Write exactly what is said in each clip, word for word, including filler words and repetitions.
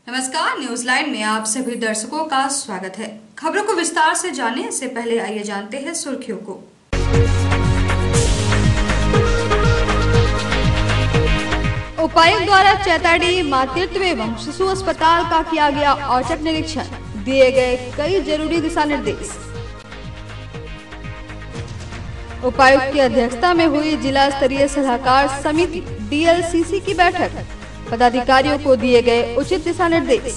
नमस्कार, news line में आप सभी दर्शकों का स्वागत है। खबरों को विस्तार से जानने से पहले आइए जानते हैं सुर्खियों को। उपायुक्त द्वारा चैताडी मातृत्व एवं शिशु अस्पताल का किया गया औचक निरीक्षण, दिए गए कई जरूरी दिशा निर्देश। उपायुक्त की अध्यक्षता में हुई जिला स्तरीय सलाहकार समिति डी एल सी सी की बैठक, पदाधिकारियों को दिए गए उचित दिशा निर्देश।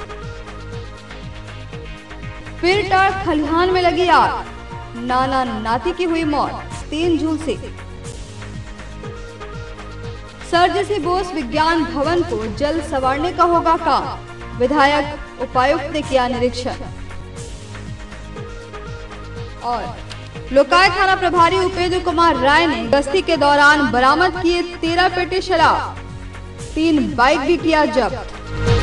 पीरटार खलिहान में लगी आग, नाना नाती की हुई मौत, तीन झुलसे। सर जी सी बोस विज्ञान भवन को जल्द संवारने का होगा काम, विधायक उपायुक्त ने किया निरीक्षण। और लोकायुक्त थाना प्रभारी उपेंद्र कुमार राय ने गश्ती के दौरान बरामद किए तेरह पेटी शराब, तीन बाइक भी किया जब्त।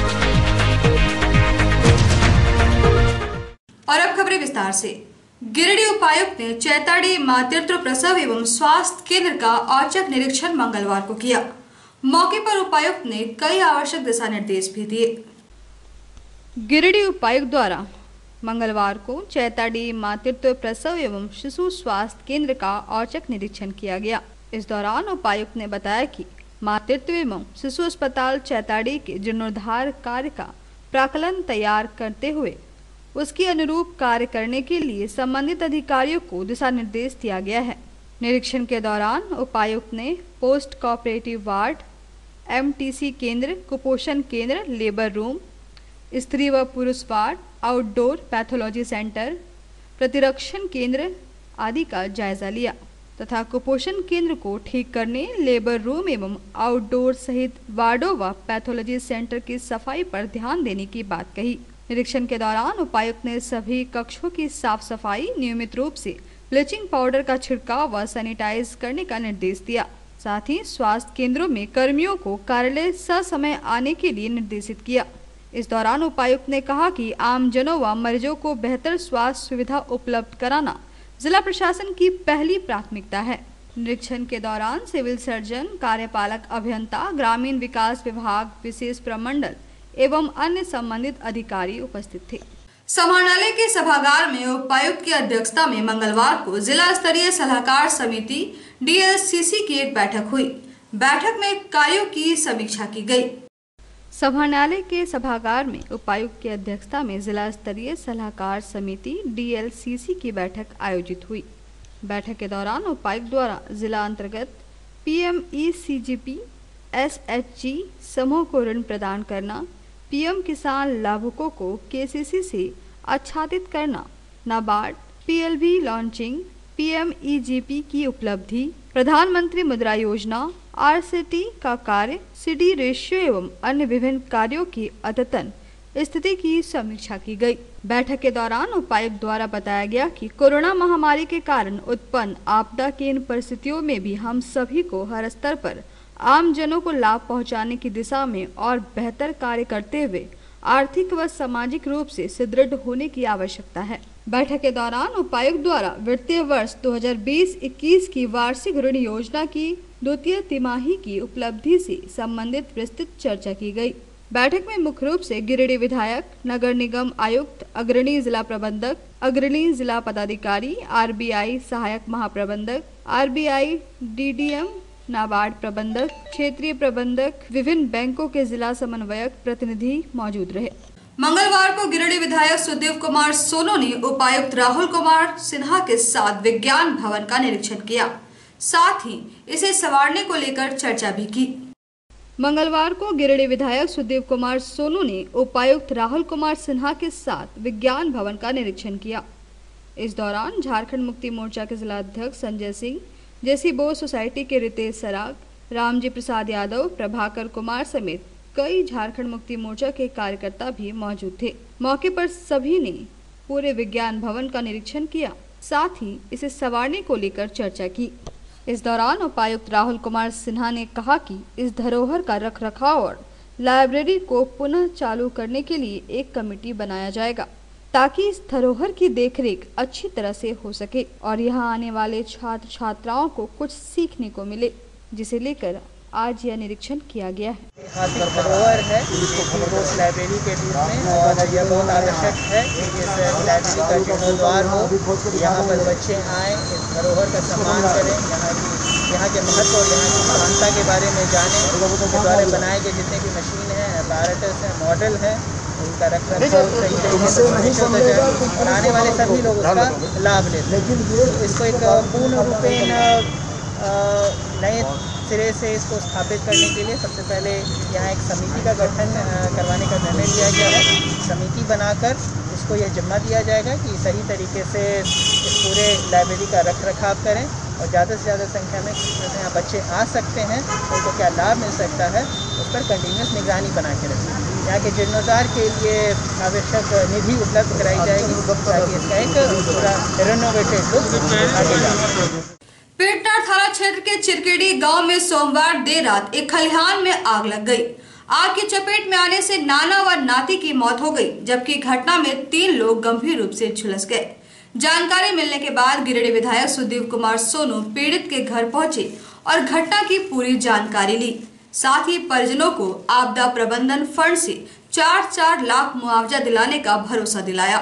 और अब खबरें विस्तार से। गिरिडीह उपायुक्त ने चैताडी मातृत्व प्रसव एवं स्वास्थ्य केंद्र का औचक निरीक्षण मंगलवार को किया। मौके पर उपायुक्त ने कई आवश्यक दिशा निर्देश भी दिए। गिरिडीह उपायुक्त द्वारा मंगलवार को चैताडी मातृत्व प्रसव एवं शिशु स्वास्थ्य केंद्र का औचक निरीक्षण किया गया। इस दौरान उपायुक्त ने बताया कि मातृत्व एवं शिशु अस्पताल चैताडी के जीर्णोद्धार कार्य का प्राक्कलन तैयार करते हुए उसके अनुरूप कार्य करने के लिए संबंधित अधिकारियों को दिशा निर्देश दिया गया है। निरीक्षण के दौरान उपायुक्त ने post cooperative ward, M T C केंद्र, कुपोषण केंद्र, लेबर रूम, स्त्री व पुरुष वार्ड, आउटडोर पैथोलॉजी सेंटर, प्रतिरक्षण केंद्र आदि का जायजा लिया तथा कुपोषण केंद्र को ठीक करने, लेबर रूम एवं आउटडोर सहित वार्डों व पैथोलॉजी सेंटर की सफाई पर ध्यान देने की बात कही। निरीक्षण के दौरान उपायुक्त ने सभी कक्षों की साफ सफाई, नियमित रूप से ब्लीचिंग पाउडर का छिड़काव व सैनिटाइज करने का निर्देश दिया। साथ ही स्वास्थ्य केंद्रों में कर्मियों को कार्यालय ससमय आने के लिए निर्देशित किया। इस दौरान उपायुक्त ने कहा कि आमजनों व मरीजों को बेहतर स्वास्थ्य सुविधा उपलब्ध कराना जिला प्रशासन की पहली प्राथमिकता है। निरीक्षण के दौरान सिविल सर्जन, कार्यपालक अभियंता, ग्रामीण विकास विभाग, विशेष प्रमंडल एवं अन्य संबंधित अधिकारी उपस्थित थे। समाहरणालय के सभागार में उपायुक्त की अध्यक्षता में मंगलवार को जिला स्तरीय सलाहकार समिति डी एल सी सी की एक बैठक हुई। बैठक में कार्यों की समीक्षा की गई। समाहरणालय के सभागार में उपायुक्त की अध्यक्षता में जिला स्तरीय सलाहकार समिति डी एल सी सी की बैठक आयोजित हुई। बैठक के दौरान उपायुक्त द्वारा जिला अंतर्गत P M E C G P, S H G समूह को ऋण प्रदान करना, पी एम किसान लाभुकों को के सी सी से आच्छादित करना, NABARD, P L V launching, P M E G P की उपलब्धि, प्रधानमंत्री मुद्रा योजना, आर सी टी का कार्य, सी डी रेशियो एवं अन्य विभिन्न कार्यों की अद्यतन स्थिति की समीक्षा की गई। बैठक के दौरान उपायुक्त द्वारा बताया गया कि कोरोना महामारी के कारण उत्पन्न आपदा की इन परिस्थितियों में भी हम सभी को हर स्तर पर आम जनों को लाभ पहुंचाने की दिशा में और बेहतर कार्य करते हुए आर्थिक व सामाजिक रूप से सुदृढ़ होने की आवश्यकता है। बैठक के दौरान उपायुक्त द्वारा वित्तीय वर्ष दो हज़ार बीस इक्कीस की वार्षिक ऋण योजना की द्वितीय तिमाही की उपलब्धि से संबंधित विस्तृत चर्चा की गई। बैठक में मुख्य रूप से गिरिडीह विधायक, नगर निगम आयुक्त, अग्रणी जिला प्रबंधक, अग्रणी जिला पदाधिकारी, आर बी आई सहायक महाप्रबंधक, R B I D D M, NABARD प्रबंधक, क्षेत्रीय प्रबंधक, विभिन्न बैंकों के जिला समन्वयक प्रतिनिधि मौजूद रहे। मंगलवार को गिरिडीह विधायक सुदेव कुमार सोनू ने उपायुक्त राहुल कुमार सिन्हा के साथ विज्ञान भवन का निरीक्षण किया, साथ ही इसे संवारने को लेकर चर्चा भी की। मंगलवार को गिरिडीह विधायक सुदेव कुमार सोनू ने उपायुक्त राहुल कुमार सिन्हा के साथ विज्ञान भवन का निरीक्षण किया। इस दौरान झारखंड मुक्ति मोर्चा के जिला अध्यक्ष संजय सिंह, जेसी बोस सोसाइटी के रितेश सराग, रामजी प्रसाद यादव, प्रभाकर कुमार समेत कई झारखंड मुक्ति मोर्चा के कार्यकर्ता भी मौजूद थे। मौके पर सभी ने पूरे विज्ञान भवन का निरीक्षण किया, साथ ही इसे संवारने को लेकर चर्चा की। इस दौरान उपायुक्त राहुल कुमार सिन्हा ने कहा कि इस धरोहर का रखरखाव और लाइब्रेरी को पुनः चालू करने के लिए एक कमेटी बनाया जाएगा, ताकि इस धरोहर की देखरेख अच्छी तरह से हो सके और यहाँ आने वाले छात्र छात्राओं को कुछ सीखने को मिले, जिसे लेकर आज यह निरीक्षण किया गया है। खास धरोहर है उस लाइब्रेरी के रूप में, और यह बहुत आवश्यक है कि इस लाइब्रेरी का जीर्णोद्धार हो, यहाँ पर बच्चे आएँ, इस धरोहर का सम्मान करें, यहाँ की यहाँ के महत्व और यहाँ की महानता के बारे में जानें। इसके द्वारा बनाए गए जितने भी मशीन हैं, अपैरेटस हैं, मॉडल हैं, उनका रख रखाव सही तरीके से सुनिश्चित हो जाए और आने वाले सभी लोग उसका लाभ लेते हैं। तो इसको एक पूर्ण रूपेण नए सिरे से इसको स्थापित करने के लिए सबसे पहले यहाँ एक समिति का गठन करवाने का निर्णय लिया गया है। समिति बनाकर इसको यह जिम्मा दिया जाएगा कि सही तरीके से इस पूरे लाइब्रेरी का रख रखाव करें और ज़्यादा से ज़्यादा संख्या में यहाँ बच्चे आ सकते हैं, उनको क्या लाभ मिल सकता है, उस पर कंटिन्यूस निगरानी बना के रखें। यहाँ के जीर्णोद्धार के लिए आवश्यक निधि उपलब्ध कराई जाएगी ताकि इसका एक पूरा रेनोवेटेड लुक आगे जाए। पेटनार थाना क्षेत्र के चिरकेडी गांव में सोमवार देर रात एक खलिहान में आग लग गई। आग की चपेट में आने से नाना व नाती की मौत हो गई, जबकि घटना में तीन लोग गंभीर रूप से झुलस गए। जानकारी मिलने के बाद गिरिडीह विधायक सुदीव कुमार सोनू पीड़ित के घर पहुंचे और घटना की पूरी जानकारी ली। साथ ही परिजनों को आपदा प्रबंधन फंड से चार चार लाख मुआवजा दिलाने का भरोसा दिलाया।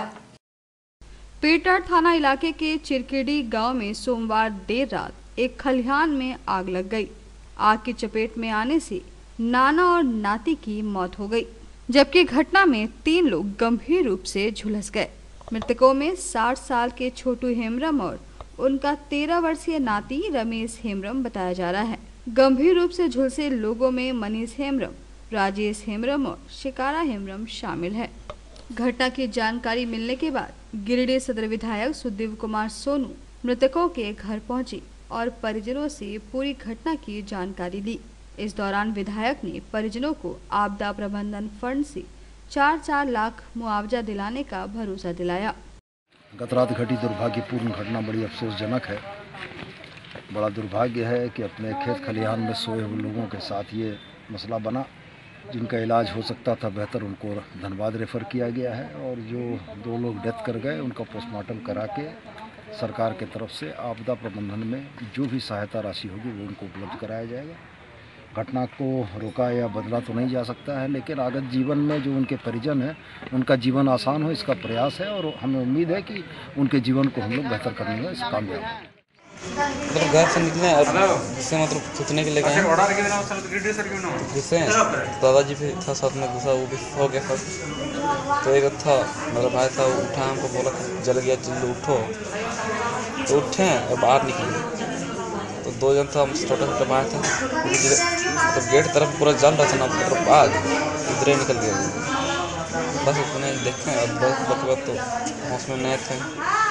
पेटनार थाना इलाके के चिरकेडी गांव में सोमवार देर रात एक खलिहान में आग लग गई। आग की चपेट में आने से नाना और नाती की मौत हो गई, जबकि घटना में तीन लोग गंभीर रूप से झुलस गए। मृतकों में साठ साल के छोटू हेम्ब्रम और उनका तेरह वर्षीय नाती रमेश हेम्ब्रम बताया जा रहा है। गंभीर रूप से झुलसे लोगों में मनीष हेम्ब्रम, राजेश हेम्ब्रम और शिकारा हेम्ब्रम शामिल है। घटना की जानकारी मिलने के बाद गिरिडीह सदर विधायक सुदीव कुमार सोनू मृतकों के घर पहुंचे और परिजनों से पूरी घटना की जानकारी ली। इस दौरान विधायक ने परिजनों को आपदा प्रबंधन फंड से चार चार लाख मुआवजा दिलाने का भरोसा दिलाया। गत रात घटी दुर्भाग्यपूर्ण घटना बड़ी अफसोसजनक है। बड़ा दुर्भाग्य है कि अपने खेत खलिहान में सोए हुए लोगों के साथ ये मसला बना। जिनका इलाज हो सकता था बेहतर, उनको धनबाद रेफ़र किया गया है और जो दो लोग डेथ कर गए उनका पोस्टमार्टम करा के सरकार के तरफ से आपदा प्रबंधन में जो भी सहायता राशि होगी वो उनको उपलब्ध कराया जाएगा। घटना को रोका या बदला तो नहीं जा सकता है, लेकिन आगत जीवन में जो उनके परिजन हैं उनका जीवन आसान हो इसका प्रयास है और हमें उम्मीद है कि उनके जीवन को हम लोग बेहतर करने में कामयाब हैं। मतलब घर से निकले और जिससे मतलब सोचने के लिए गए जिससे दादाजी भी था साथ में, दूसरा वो भी हो गया था। तो एक था मेरा भाई था, वो उठा हमको बोला जल गया जल्दी उठो, तो उठे और बाहर निकले। तो दो जन था, छोटा छोटा भाई था, मतलब गेट तरफ पूरा जल रहा था ना, तरफ आग इधर ही निकल गया। बस उतने देखे और बस बकवा तो होश में नहीं थे।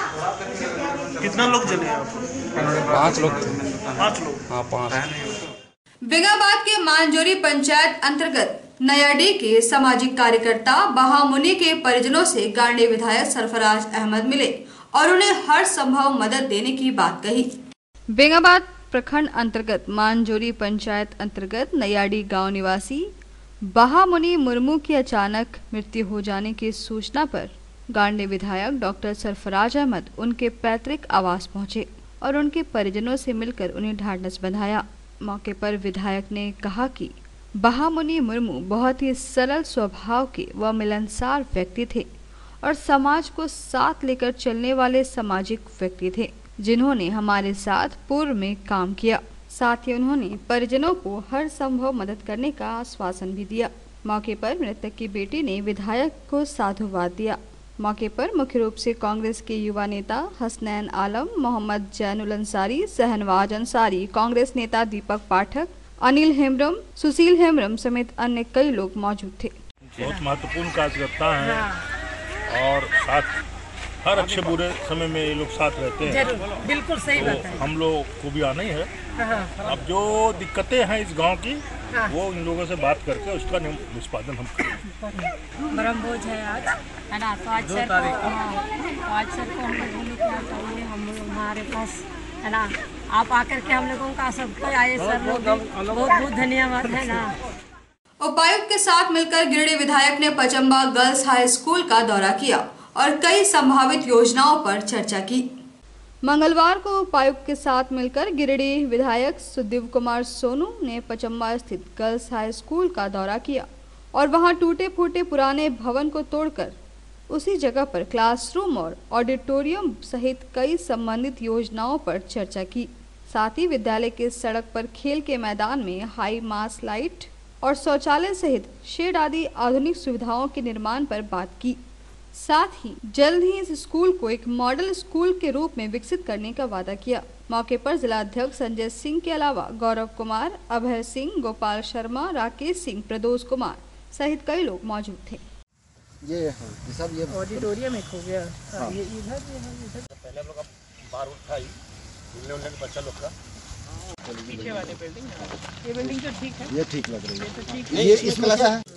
कितना लोग जले आप? पाँच लोग थे। पाँच लोग? हाँ पाँच। बेंगाबाद के मांजोरी पंचायत अंतर्गत नयाडी के सामाजिक कार्यकर्ता बहामुनी के परिजनों से गांडी विधायक सरफराज अहमद मिले और उन्हें हर संभव मदद देने की बात कही। बेंगाबाद प्रखंड अंतर्गत मांजोरी पंचायत अंतर्गत नयाडी गांव निवासी बहामुनी मुर्मू की अचानक मृत्यु हो जाने की सूचना पर गांडी विधायक डॉक्टर सरफराज अहमद उनके पैतृक आवास पहुंचे और उनके परिजनों से मिलकर उन्हें ढाढ़स बंधाया। मौके पर विधायक ने कहा कि बहामुनी मुर्मू बहुत ही सरल स्वभाव के व मिलनसार व्यक्ति थे और समाज को साथ लेकर चलने वाले सामाजिक व्यक्ति थे, जिन्होंने हमारे साथ पूर्व में काम किया। साथ ही उन्होंने परिजनों को हर संभव मदद करने का आश्वासन भी दिया। मौके पर मृतक की बेटी ने विधायक को साधुवाद दिया। मौके पर मुख्य रूप से कांग्रेस के युवा नेता हसनैन आलम, मोहम्मद जैनुल अंसारी, सहनवाज अंसारी, कांग्रेस नेता दीपक पाठक, अनिल हेम्ब्रम, सुशील हेम्ब्रम समेत अन्य कई लोग मौजूद थे। बहुत महत्वपूर्ण कार्यकर्ता हैं और साथ हर अच्छे बुरे समय में ये लोग साथ रहते हैं। बिल्कुल सही तो बात है। हम लोग को भी आना ही है। हाँ। अब जो दिक्कतें हैं इस गांव की, हाँ। वो इन लोगों से बात करके उसका निष्पादन हम करेंगे। ब्रह्म भोज है आज, है ना, तो आज सर को हाँ, आज सर को हम लोगों ने क्या चाहिए, हम लोग हमारे पास, है ना, आप आकर के हम लोगों का सबको आए सर, बहुत बहुत धन्यवाद, है ना। उपायुक्त के साथ मिलकर गिरिडीह विधायक ने पचम्बा गर्ल्स हाई स्कूल का दौरा किया और कई संभावित योजनाओं पर चर्चा की। मंगलवार को उपायुक्त के साथ मिलकर गिरिडीह विधायक सुदेव कुमार सोनू ने पचम्बा स्थित गर्ल्स हाई स्कूल का दौरा किया और वहां टूटे फूटे पुराने भवन को तोड़कर उसी जगह पर क्लासरूम और ऑडिटोरियम सहित कई संबंधित योजनाओं पर चर्चा की। साथ ही विद्यालय के सड़क पर खेल के मैदान में हाई मास लाइट और शौचालय सहित शेड आदि आधुनिक सुविधाओं के निर्माण पर बात की। साथ ही जल्द ही इस स्कूल को एक मॉडल स्कूल के रूप में विकसित करने का वादा किया। मौके पर जिला अध्यक्ष संजय सिंह के अलावा गौरव कुमार, अभय सिंह, गोपाल शर्मा, राकेश सिंह, प्रदोष कुमार सहित कई लोग मौजूद थे। ये ये सब ये ऑडिटोरियम एक हो गया। हाँ। ये इधर पहले हम लोग बाहर उठाई मिलने उलने के बच्चा लोग का पीछे वाले बिल्डिंग ये बिल्डिंग तो ठीक है, ये ठीक लग रही है, तो ठीक है। ये इसमें लगा है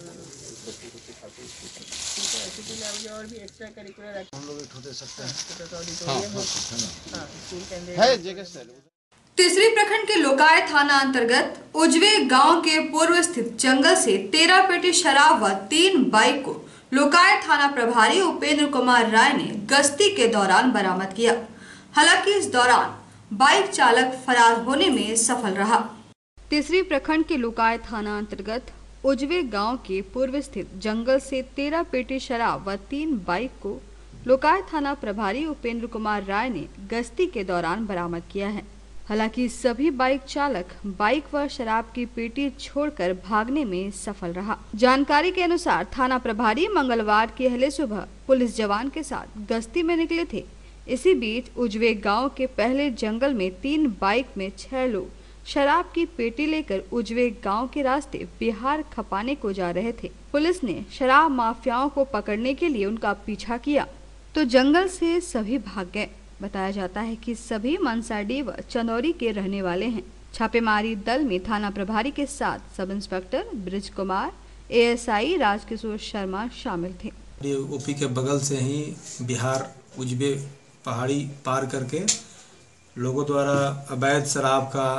और भी एक्स्ट्रा करिकुलर हम लोग एक दे सकते हैं। ऑडिटोरियम हां स्कूल के अंदर है जगह से। तीसरी प्रखंड के लोकाय थाना अंतर्गत उजवे गांव के पूर्व स्थित जंगल से तेरह पेटी शराब व तीन बाइक को लोकाय थाना प्रभारी उपेंद्र कुमार राय ने गश्ती के दौरान बरामद किया। हालांकि इस दौरान बाइक चालक फरार होने में सफल रहा। तीसरी प्रखंड के लोकाय थाना अंतर्गत उजवे गांव के पूर्व स्थित जंगल से तेरह पेटी शराब व तीन बाइक को लोकाय थाना प्रभारी उपेंद्र कुमार राय ने गश्ती के दौरान बरामद किया है। हालांकि सभी बाइक चालक बाइक व शराब की पेटी छोड़कर भागने में सफल रहा। जानकारी के अनुसार थाना प्रभारी मंगलवार की अहले सुबह पुलिस जवान के साथ गश्ती में निकले थे। इसी बीच उजवे गांव के पहले जंगल में तीन बाइक में छह लोग शराब की पेटी लेकर उजवे गांव के रास्ते बिहार खपाने को जा रहे थे। पुलिस ने शराब माफियाओं को पकड़ने के लिए उनका पीछा किया तो जंगल से सभी भाग गए। बताया जाता है कि सभी मनसाडी व चंदौरी के रहने वाले हैं। छापेमारी दल में थाना प्रभारी के साथ sub inspector Brij Kumar, ASI Rajkishore Sharma शामिल थे। ओपी के बगल से ही बिहार उजबे पहाड़ी पार करके लोगों द्वारा अवैध शराब का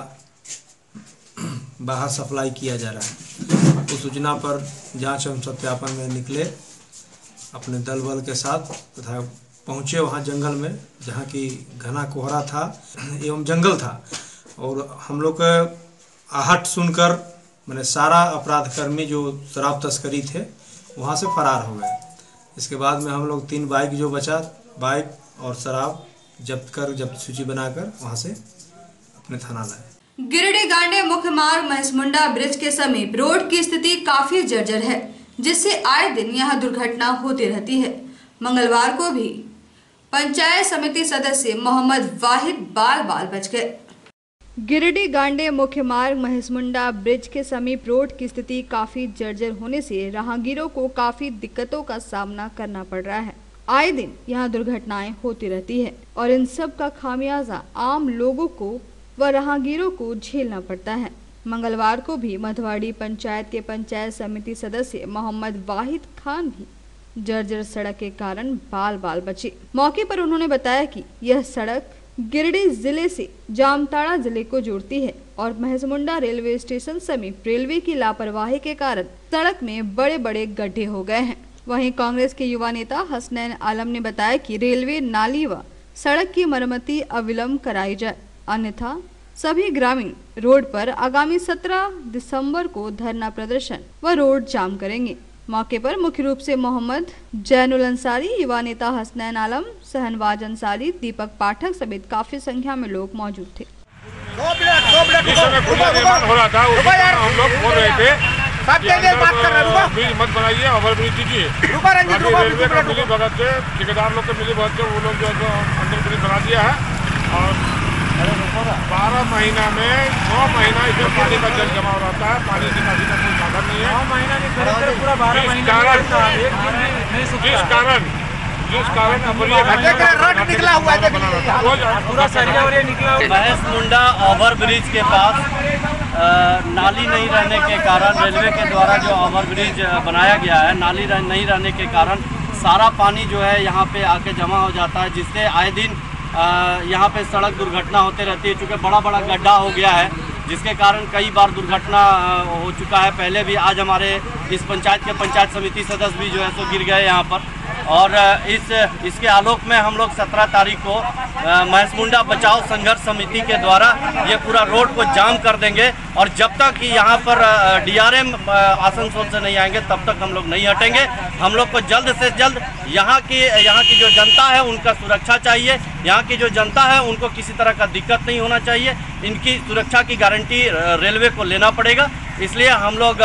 बाहर सप्लाई किया जा रहा है। उस सूचना पर जांच एवं सत्यापन में निकले अपने दल बल के साथ तथा पहुँचे वहाँ जंगल में जहाँ की घना कोहरा था एवं जंगल था और हम लोग आहट सुनकर मैंने सारा अपराधकर्मी जो शराब तस्करी थे वहाँ से फरार हो गए। इसके बाद में हम लोग तीन बाइक जो बचा बाइक और शराब जब्त कर जब्त सूची बनाकर वहाँ से अपने थाना लाए। गिरिडीह गांडे मुख्य मार्ग महिषमुंडा ब्रिज के समीप रोड की स्थिति काफी जर्जर है, जिससे आए दिन यहां दुर्घटना होती रहती है। मंगलवार को भी पंचायत समिति सदस्य मोहम्मद वाहिद बाल बाल बच गए। गिरिडीह गांडे मुख्य मार्ग महिषमुंडा ब्रिज के समीप रोड की स्थिति काफी जर्जर होने से राहगीरों को काफी दिक्कतों का सामना करना पड़ रहा है। आए दिन यहां दुर्घटनाएं होती रहती है और इन सब का खामियाजा आम लोगों को व राहगीरों को झेलना पड़ता है। मंगलवार को भी मधवाड़ी पंचायत के पंचायत समिति सदस्य मोहम्मद वाहिद खान भी जर्जर सड़क के कारण बाल बाल बचे। मौके पर उन्होंने बताया कि यह सड़क गिरिडीह जिले से जामताड़ा जिले को जोड़ती है और महिषमुंडा रेलवे स्टेशन समीप रेलवे की लापरवाही के कारण सड़क में बड़े बड़े गड्ढे हो गए हैं। वहीं कांग्रेस के युवा नेता हसनैन आलम ने बताया कि रेलवे नाली व सड़क की मरम्मती अविलंब कराई जाए, अन्यथा सभी ग्रामीण रोड पर आगामी सत्रह दिसंबर को धरना प्रदर्शन व रोड जाम करेंगे। मौके पर मुख्य रूप से मोहम्मद जैनुल अंसारी, युवा नेता हसनैन आलम, सहनवाज अंसारी, दीपक पाठक समेत काफी संख्या में लोग मौजूद थे। हो रहा था हम लोग बोल रहे थे मत बनाइए, ओवर ब्रिज कीजिए। रेलवे का मिली भगत से ठेकेदार लोग के मिली भगत से वो लोग जो अंदर ब्रिज बना दिया है और बारह महीना में नौ महीना इसमें पानी का जल जमा हो रहता है। पानी निकासी का कोई साधन नहीं है। पूरा बारह महीना जिस कारण जिस कारण निकला हुआ है पूरा सरिया निकला। महिषमुंडा ओवर ब्रिज के पास नाली नहीं रहने के कारण रेलवे के द्वारा जो ओवर ब्रिज बनाया गया है, नाली नहीं रहने के कारण सारा पानी जो है यहाँ पे आके जमा हो जाता है, जिससे आए दिन यहाँ पे सड़क दुर्घटना होते रहती है। चूँकि बड़ा बड़ा गड्ढा हो गया है जिसके कारण कई बार दुर्घटना हो चुका है। पहले भी आज हमारे इस पंचायत के पंचायत समिति सदस्य भी जो है सो गिर गए यहाँ पर। और इस इसके आलोक में हम लोग सत्रह तारीख को महसमुंडा बचाओ संघर्ष समिति के द्वारा ये पूरा रोड को जाम कर देंगे और जब तक कि यहाँ पर डीआरएम आसनसोल से नहीं आएंगे तब तक हम लोग नहीं हटेंगे। हम लोग को जल्द से जल्द यहाँ की यहाँ की जो जनता है उनका सुरक्षा चाहिए। यहाँ की जो जनता है उनको किसी तरह का दिक्कत नहीं होना चाहिए। इनकी सुरक्षा की गारंटी रेलवे को लेना पड़ेगा। इसलिए हम लोग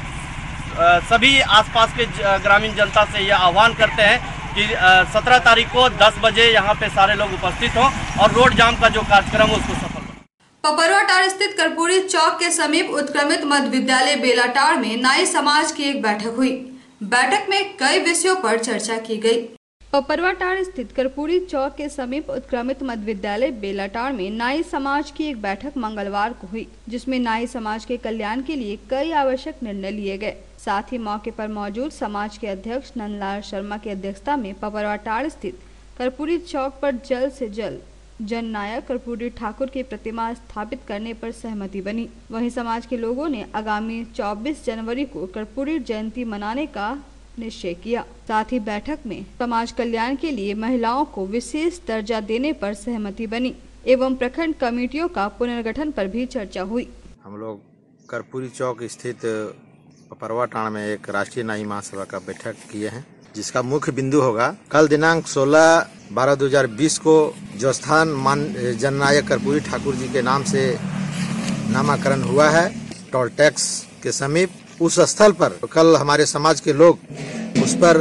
सभी आसपास के ग्रामीण जनता से यह आह्वान करते हैं कि सत्रह तारीख को दस बजे यहाँ पे सारे लोग उपस्थित हों और रोड जाम का जो कार्यक्रम है उसको सफल बनाएं। पपरवाटार स्थित कर्पूरी चौक के समीप उत्क्रमित मध्य विद्यालय बेलाटार में नाई समाज की एक बैठक हुई। बैठक में कई विषयों पर चर्चा की गई। पपरवाटार स्थित कर्पूरी चौक के समीप उत्क्रमित मध्य विद्यालय बेलाटार में नाई समाज की एक बैठक मंगलवार को हुई, जिसमें नाई समाज के कल्याण के लिए कई आवश्यक निर्णय लिए गए। साथ ही मौके पर मौजूद समाज के अध्यक्ष नंदलाल शर्मा की अध्यक्षता में पपरवाटार स्थित कर्पूरी चौक पर जल्द से जल्द जननायक कर्पूरी ठाकुर की प्रतिमा स्थापित करने पर सहमति बनी। वहीं समाज के लोगों ने आगामी चौबीस जनवरी को कर्पूरी जयंती मनाने का निश्चय किया। साथ ही बैठक में समाज कल्याण के लिए महिलाओं को विशेष दर्जा देने पर सहमति बनी एवं प्रखंड कमेटियों का पुनर्गठन पर भी चर्चा हुई। हम लोग कर्पूरी चौक स्थित पपरवाटाण में एक राष्ट्रीय नाई महासभा का बैठक किए हैं, जिसका मुख्य बिंदु होगा कल दिनांक सोलह बारह दो हजार बीस को जो स्थान मान जननायक कर्पूरी ठाकुर जी के नाम से नामाकरण हुआ है टोल टैक्स के समीप, उस स्थल पर कल हमारे समाज के लोग उस पर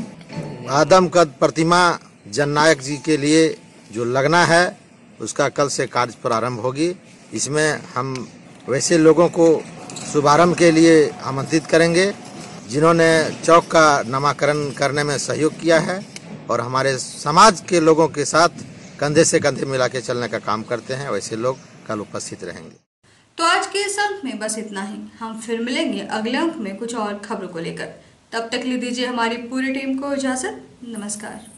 आदमकद प्रतिमा जननायक जी के लिए जो लगना है उसका कल से कार्य प्रारंभ होगी। इसमें हम वैसे लोगों को शुभारंभ के लिए आमंत्रित करेंगे जिन्होंने चौक का नामकरण करने में सहयोग किया है और हमारे समाज के लोगों के साथ कंधे से कंधे मिला के चलने का काम करते हैं। वैसे लोग कल उपस्थित रहेंगे। तो आज के इस अंक में बस इतना ही। हम फिर मिलेंगे अगले अंक में कुछ और खबरों को लेकर। तब तक ले दीजिए हमारी पूरी टीम को इजाजत। नमस्कार।